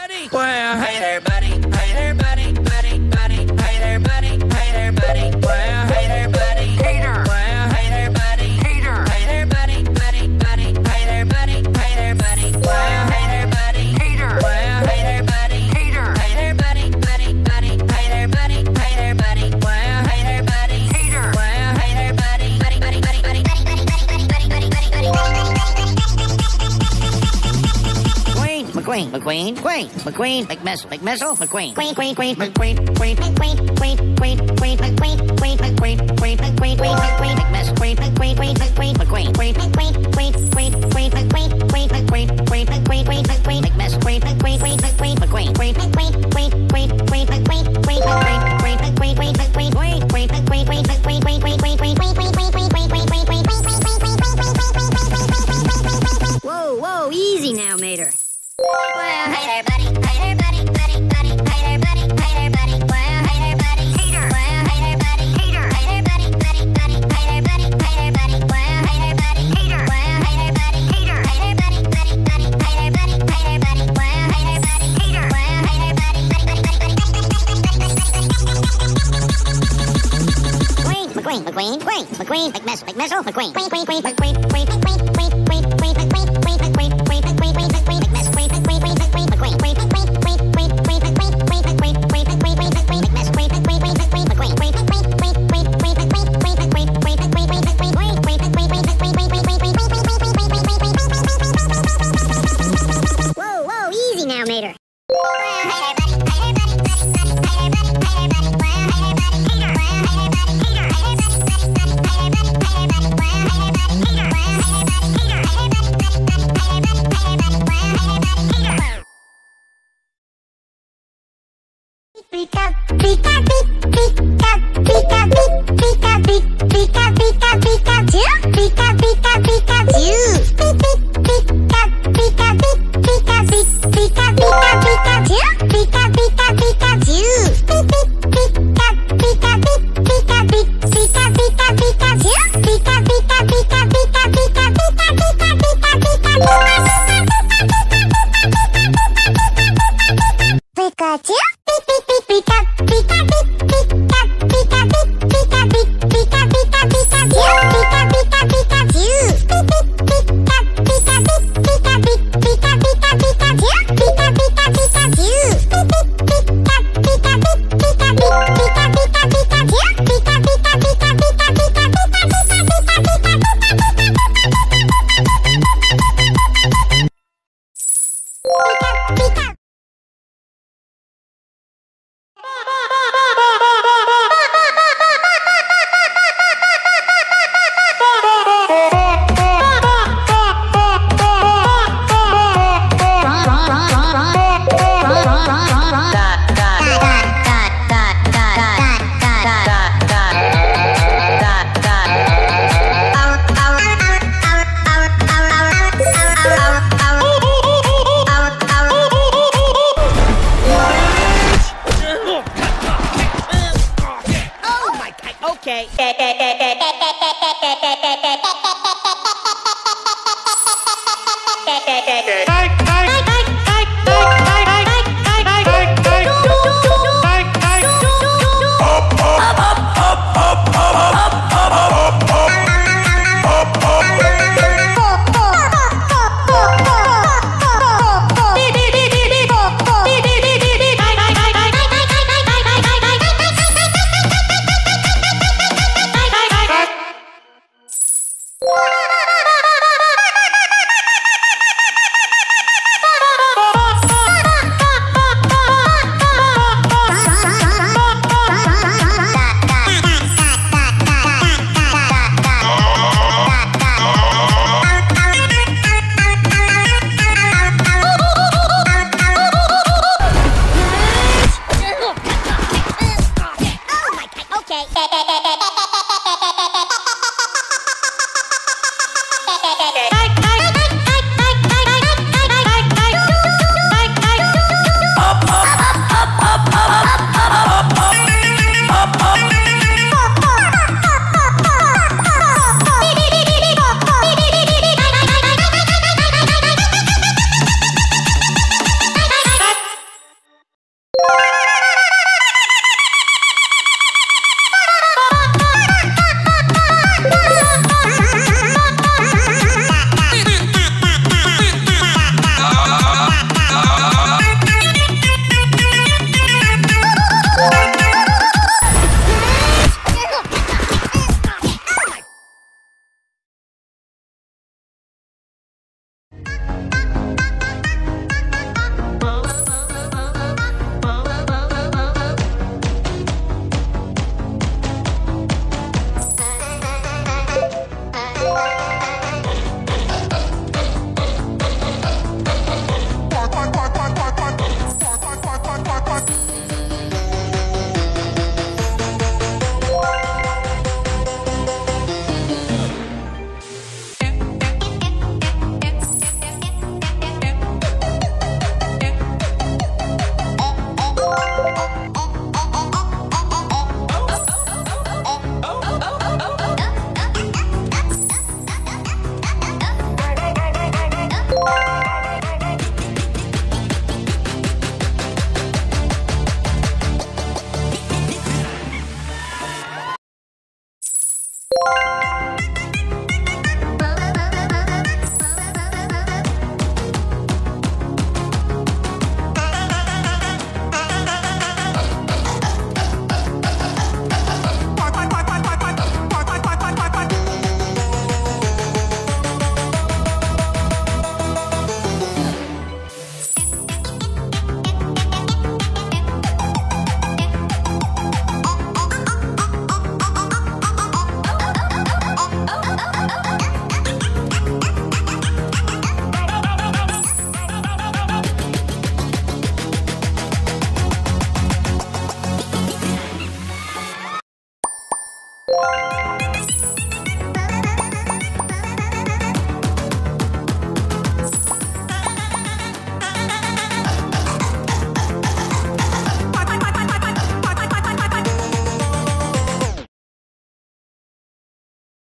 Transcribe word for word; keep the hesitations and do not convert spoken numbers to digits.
buddy. Well, hey there, buddy. Hey there, buddy. Buddy, buddy. Hey there, buddy. Hey there, buddy. Well, hey there, buddy. Hater. Well, hey there, buddy. Hater. Hey there, buddy. Buddy, buddy. Hey there, buddy. Hey there, buddy. Well, hey there, buddy. Hater. Well, hey there, buddy. Hater. Hey there, buddy. Buddy, buddy. Hey there, buddy. Hey there, buddy. Well, hey there, buddy. Hater. Well, hey there, buddy. Buddy, buddy, buddy, buddy, buddy, buddy, buddy, buddy, buddy, buddy, buddy, buddy. Mcqueen, Mcqueen, Queen, Mcqueen, McMissile, McMissile, Mcqueen, Queen, Queen, Queen, McQueen, Queen, Queen, Queen, Queen, Queen, McQueen, Queen, McQueen, Queen, McQueen, Queen, McQueen, McMissile, Queen, McQueen, Queen, McQueen, McQueen, Queen, McQueen, Queen, Queen, Queen, McQueen, Queen, McQueen, Queen, McQueen, Queen, McQueen, McMissile, Queen, McQueen, Queen, McQueen, McQueen, Queen, McQueen, Queen, Queen, Queen, McQueen, Queen, McQueen, Queen, McQueen, Queen, McQueen, Queen, Queen, McQueen, Queen, McQueen, Queen, Queen, Queen, Queen, Queen, Queen, Queen, Queen, Queen, Queen, Queen, Queen, Whoa, whoa, easy now, Mater. Well, hey there, buddy. Hey there, buddy. Buddy, buddy. Hey there, buddy. Hey there, buddy. Well, hey there, buddy. Hater. Well, hey there, buddy. Hater. Hey there, buddy. Buddy, buddy. Hey there, buddy. Hey there, buddy. Well, hey there, buddy. Hater. Well, hey there, buddy. Hater. Hey there, buddy. Buddy, buddy. Hey there, buddy. Hey there, buddy. Well, hey there, buddy. Hater. Well, hey there, buddy. Buddy, buddy, buddy, buddy, McQueen, McQueen, Queen, McQueen, McMissile, McMissile, McQueen, Queen, Queen, Queen, McQueen, Queen, Queen, Queen, Queen, Queen, McQueen, Queen, McQueen, Queen, McQueen, Queen, McQueen, McMissile, Queen, McQueen, Queen, McQueen, McQueen, Queen, Queen, Queen, Queen, Queen, McQueen, Queen, McQueen, Queen, McQueen, Queen, McQueen, McMissile, Queen, McQueen, Queen, McQueen, McQueen, Queen, Queen, Queen, Queen, Queen, Queen, McQueen, Queen, McQueen, Queen, McQueen, Queen, McQueen, Queen, Queen, Queen, Queen, Queen, Queen, Queen, Queen, Whoa, whoa, easy now, Mater. Pika, pika, pika, pika, pika, pika, pika, pika, Pikachu, pika, pika, Pikachu, pika, pika, pika, pika, pika, pika, Pikachu, pika, pika, Pikachu, pika, pika, pika, pika, pika, pika, Pikachu, pika, pika, pika, pika, pika, pika, pika, pika, Pikachu. Pika, pika, pika, pika, pika, pika, pika, pika, Pikachu, pika, pika, Pikachu, pika, pika, pika, pika, pika, pika, Pikachu, pika, pika, Pikachu, pika, pika, pika, pika, pika, pika, Pikachu, pika, pika, pika, pika, pika, pika, pika, pika, pika. Okay.